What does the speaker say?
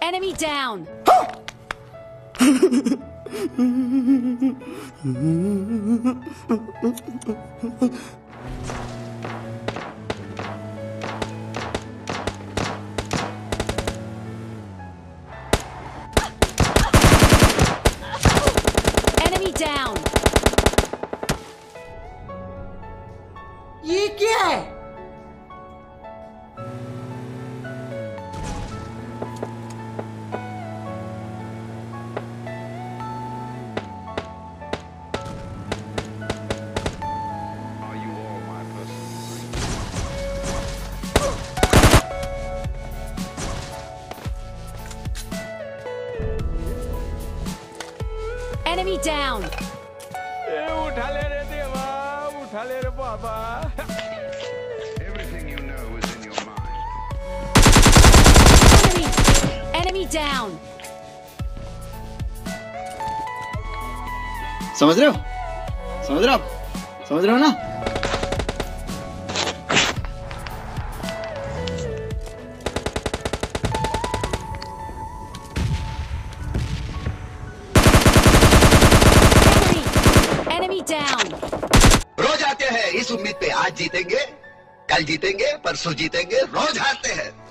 Enemy down. Enemy down. ये क्या है? Enemy down. उठा ले रे देवा, उठा ले रे बाबा. Everything you know is in your mind. Enemy down. समझ रहे हो? समझ रहे हो? समझ रहे हो ना? Enemy down. रोज आते हैं इस उम्मीद पे आज जीतेंगे, कल जीतेंगे, परसों जीतेंगे, रोज हारते हैं.